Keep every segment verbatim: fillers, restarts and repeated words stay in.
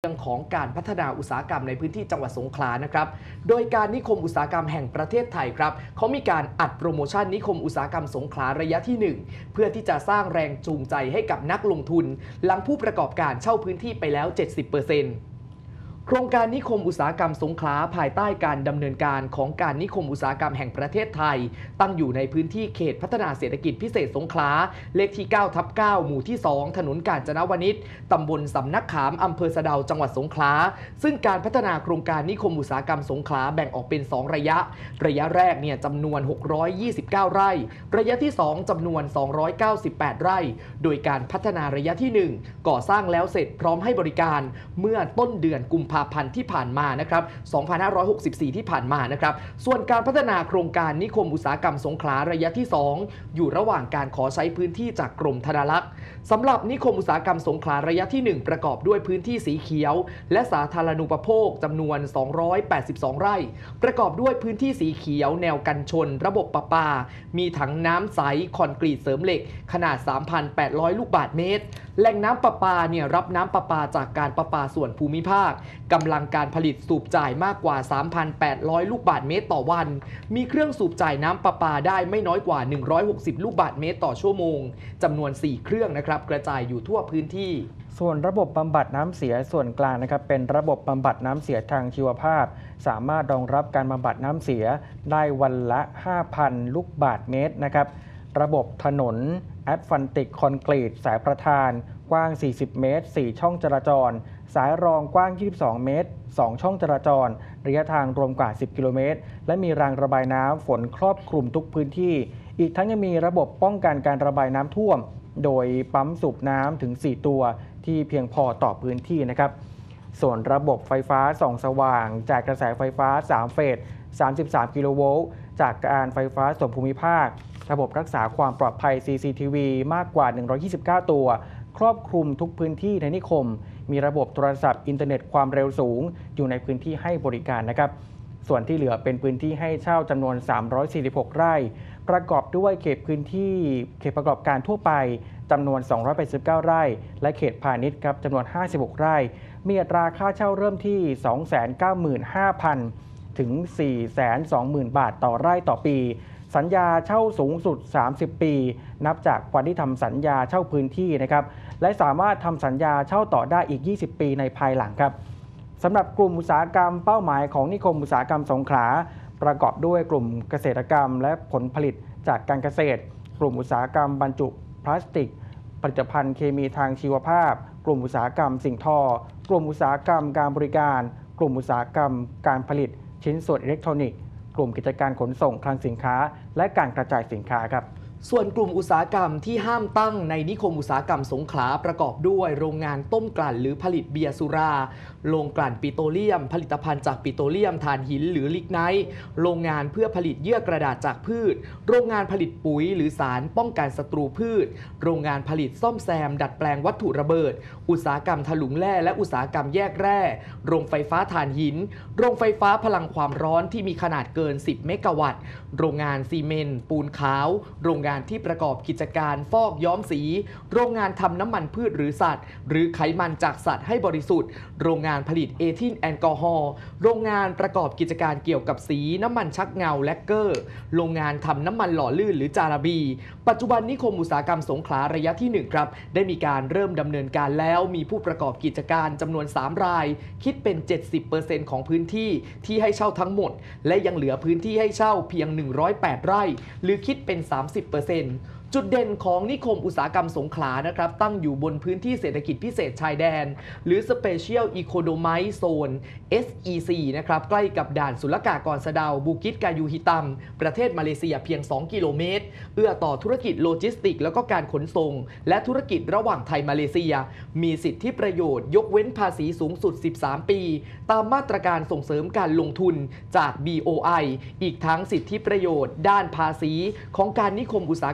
เรื่องของการพัฒนาอุตสาหกรรมในพื้นที่จังหวัดสงขลานะครับโดยการนิคมอุตสาหกรรมแห่งประเทศไทยครับเขามีการอัดโปรโมชั่นนิคมอุตสาหกรรมสงขลาระยะที่หนึ่งเพื่อที่จะสร้างแรงจูงใจให้กับนักลงทุนหลังผู้ประกอบการเช่าพื้นที่ไปแล้ว เจ็ดสิบเปอร์เซ็นต์โครงการนิคมอุตสาหกรรมสงขลาภายใต้การดำเนินการของการนิคมอุตสาหกรรมแห่งประเทศไทยตั้งอยู่ในพื้นที่เขตพัฒนาเศรษฐกิจพิเศษสงขลาเลขที่ เก้าทับเก้า หมู่ที่ สอง ถนนกาญจนวนิชตำบลสำนักขามอำเภอสะเดาจังหวัดสงขลาซึ่งการพัฒนาโครงการนิคมอุตสาหกรรมสงขลาแบ่งออกเป็น สอง ระยะระยะแรกเนี่ยจำนวน หกร้อยยี่สิบเก้า ไร่ระยะที่ สอง จำนวน สองร้อยเก้าสิบแปด ไร่โดยการพัฒนาระยะที่ หนึ่ง ก่อสร้างแล้วเสร็จพร้อมให้บริการเมื่อต้นเดือนกุมภาพันธ์ที่ผ่านมานะครับ สองพันห้าร้อยหกสิบสี่ ที่ผ่านมานะครับส่วนการพัฒนาโครงการนิคมอุตสาหกรรมสงขลาระยะที่ สอง อยู่ระหว่างการขอใช้พื้นที่จากกรมธนารักษ์สำหรับนิคมอุตสาหกรรมสงขลาระยะที่ หนึ่ง ประกอบด้วยพื้นที่สีเขียวและสาธารณูปโภคจำนวน สองร้อยแปดสิบสอง ไร่ประกอบด้วยพื้นที่สีเขียวแนวกันชนระบบประปามีถังน้ำใสคอนกรีตเสริมเหล็กขนาด สามพันแปดร้อย ลูกบาศก์เมตรแหล่งน้ำประปาเนี่ยรับน้ำประปาจากการประปาส่วนภูมิภาคกำลังการผลิตสูบจ่ายมากกว่า สามพันแปดร้อย ลูกบาศก์เมตรต่อวันมีเครื่องสูบจ่ายน้ำประปาได้ไม่น้อยกว่าหนึ่งร้อยหกสิบลูกบาศก์เมตรต่อชั่วโมงจำนวนสี่เครื่องนะครับกระจายอยู่ทั่วพื้นที่ส่วนระบบบำบัดน้ำเสียส่วนกลางนะครับเป็นระบบบำบัดน้ำเสียทางชีวภาพสามารถรองรับการบำบัดน้ำเสียได้วันละ ห้าพัน ลูกบาศก์เมตรนะครับระบบถนนแอสฟัลติกคอนกรีตสายประธานกว้างสี่สิบเมตรสี่ช่องจราจรสายรองกว้างยี่สิบสองเมตรสองช่องจราจรระยะทางรวมกว่าสิบกิโลเมตรและมีรางระบายน้ำฝนครอบคลุมทุกพื้นที่อีกทั้งยังมีระบบป้องกันการระบายน้ำท่วมโดยปั๊มสูบน้ำถึงสี่ตัวที่เพียงพอต่อพื้นที่นะครับส่วนระบบไฟฟ้าส่องสว่างจากกระแสไฟฟ้าสามเฟสสามสิบสามกิโลโวลต์จากการไฟฟ้าส่วนภูมิภาคระบบรักษาความปลอดภัย ซี ซี ที วี มากกว่าหนึ่งร้อยยี่สิบเก้าตัวครอบคลุมทุกพื้นที่ในนิคมมีระบบโทรศัพท์อินเทอร์เน็ตความเร็วสูงอยู่ในพื้นที่ให้บริการนะครับส่วนที่เหลือเป็นพื้นที่ให้เช่าจำนวนสามร้อยสี่สิบหกไร่ประกอบด้วยเขตพื้นที่เขตประกอบการทั่วไปจำนวนสองร้อยแปดสิบเก้าไร่และเขตพาณิชย์ครับจำนวนห้าสิบหกไร่มีอัตราค่าเช่าเริ่มที่ สองแสนเก้าหมื่นห้าพัน ถึง สี่แสนสองหมื่น บาทต่อไร่ต่อปีสัญญาเช่าสูงสุดสามสิบปีนับจากวันที่ทำสัญญาเช่าพื้นที่นะครับและสามารถทำสัญญาเช่าต่อได้อีกยี่สิบปีในภายหลังครับสำหรับกลุ่มอุตสาหกรรมเป้าหมายของนิคมอุตสาหกรรมสงขลาประกอบด้วยกลุ่มเกษตรกรรมและผลผลิตจากการเกษตรกลุ่มอุตสาหกรรมบรรจุพลาสติกผลิตภัณฑ์เคมีทางชีวภาพกลุ่มอุตสาหกรรมสิ่งทอกลุ่มอุตสาหกรรมการบริการกลุ่มอุตสาหกรรมการผลิตชิ้นส่วนอิเล็กทรอนิกส์กลุ่มกิจการขนส่งคลังสินค้าและการกระจายสินค้าครับส่วนกลุ่มอุตสาหกรรมที่ห้ามตั้งในนิคมอุตสาหกรรมสงขลาประกอบด้วยโรงงานต้มกลั่นหรือผลิตเบียร์สุราโรงกลั่นปิโตรเลียมผลิตภัณฑ์จากปิโตรเลียมถ่านหินหรือลิกไนท์โรงงานเพื่อผลิตเยื่อกระดาษจากพืชโรงงานผลิตปุ๋ยหรือสารป้องกันศัตรูพืชโรงงานผลิตซ่อมแซมดัดแปลงวัตถุระเบิดอุตสาหกรรมถลุงแร่และอุตสาหกรรมแยกแร่โรงไฟฟ้าถ่านหินโรงไฟฟ้าพลังความร้อนที่มีขนาดเกินสิบเมกะวัตต์โรงงานซีเมนต์ปูนขาวโรงงานที่ประกอบกิจการฟอกย้อมสีโรงงานทำน้ำมันพืชหรือสัตว์หรือไขมันจากสัตว์ให้บริสุทธิ์โรงงานผลิตเอทิลแอลกอฮอล์โรงงานประกอบกิจการเกี่ยวกับสีน้ำมันชักเงาแลกเกอร์โรงงานทำน้ำมันหล่อลื่นหรือจาระบีปัจจุบันนิคมอุตสาหกรรมสงขลาระยะที่หนึ่งครับได้มีการเริ่มดำเนินการแล้วมีผู้ประกอบกิจการจำนวนสามรายคิดเป็น เจ็ดสิบเปอร์เซ็นต์ ของพื้นที่ที่ให้เช่าทั้งหมดและยังเหลือพื้นที่ให้เช่าเพียงหนึ่งร้อยแปดไร่หรือคิดเป็น สามสิบเปอร์เซ็นต์จุดเด่นของนิคมอุตสาหกรรมสงขลานะครับตั้งอยู่บนพื้นที่เศรษฐกิจพิเศษชายแดนหรือ Special Economic Zone เอส อี ซี นะครับใกล้กับด่านศุลกากรสะเดาบูกิตกายูฮิตัมประเทศมาเลเซียเพียงสองกิโลเมตรเอื้อต่อธุรกิจโลจิสติกแล้วก็การขนส่งและธุรกิจระหว่างไทยมาเลเซียมีสิทธิประโยชน์ยกเว้นภาษีสูงสุดสิบสามปีตามมาตรการส่งเสริมการลงทุนจาก บี โอ ไอ อีกทั้งสิทธิประโยชน์ด้านภาษีของการนิคมอุตสาหกรรมแห่ง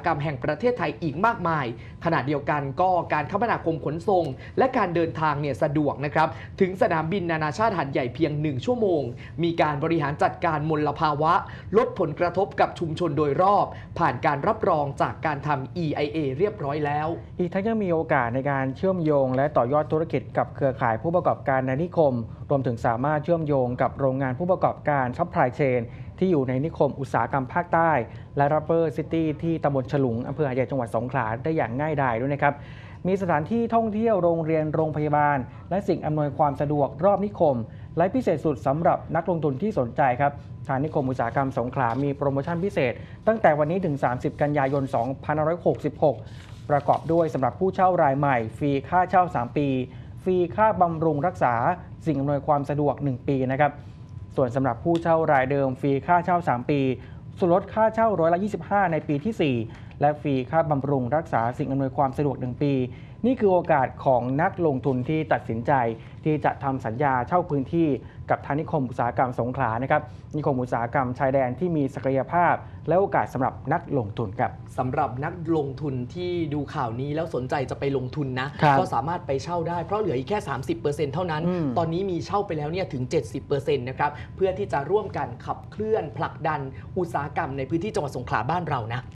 ประเทศไทยอีกมากมายขณะเดียวกันก็การคมนาคมขนส่งและการเดินทางเนี่ยสะดวกนะครับถึงสนามบินนานาชาติหาดใหญ่เพียงหนึ่งชั่วโมงมีการบริหารจัดการมลภาวะลดผลกระทบกับชุมชนโดยรอบผ่านการรับรองจากการทำ อี ไอ เอ เรียบร้อยแล้วอีกทั้งยังมีโอกาสในการเชื่อมโยงและต่อยอดธุรกิจกับเครือข่ายผู้ประกอบการในนิคมรวมถึงสามารถเชื่อมโยงกับโรงงานผู้ประกอบการซัพพลายเชนที่อยู่ในนิคมอุตสาหกรรมภาคใต้และรัปเปอร์ซิตี้ที่ตำบลฉลุงอำเภอหาดใหญ่จังหวัดสงขลาได้อย่างง่ายดายด้วยนะครับมีสถานที่ท่องเที่ยวโรงเรียนโรงพยาบาลและสิ่งอำนวยความสะดวกรอบนิคมและพิเศษสุดสำหรับนักลงทุนที่สนใจครับทางนิคมอุตสาหกรรมสงขลามีโปรโมชั่นพิเศษตั้งแต่วันนี้ถึงสามสิบกันยายนสองพันห้าร้อยหกสิบหกประกอบด้วยสำหรับผู้เช่ารายใหม่ฟรีค่าเช่าสามปีฟรีค่าบำรุงรักษาสิ่งอำนวยความสะดวกหนึ่งปีนะครับส่วนสำหรับผู้เช่ารายเดิมฟรีค่าเช่าสามปีส่วนลดค่าเช่าร้อยละยี่สิบห้าในปีที่สี่และฟรีค่าบำรุงรักษาสิ่งอำนวยความสะดวกหนึ่งปีนี่คือโอกาสของนักลงทุนที่ตัดสินใจที่จะทำสัญญาเช่าพื้นที่กับทางนิคมอุตสาหกรรมสงขลานะครับนิคมอุตสาหกรรมชายแดนที่มีศักยภาพและโอกาสสำหรับนักลงทุนครับสำหรับนักลงทุนที่ดูข่าวนี้แล้วสนใจจะไปลงทุนนะก็สามารถไปเช่าได้เพราะเหลืออีกแค่ สามสิบเปอร์เซ็นต์ เท่านั้นตอนนี้มีเช่าไปแล้วเนี่ยถึง เจ็ดสิบเปอร์เซ็นต์ นะครับเพื่อที่จะร่วมกันขับเคลื่อนผลักดันอุตสาหกรรมในพื้นที่จังหวัดสงขลาบ้านเรานะ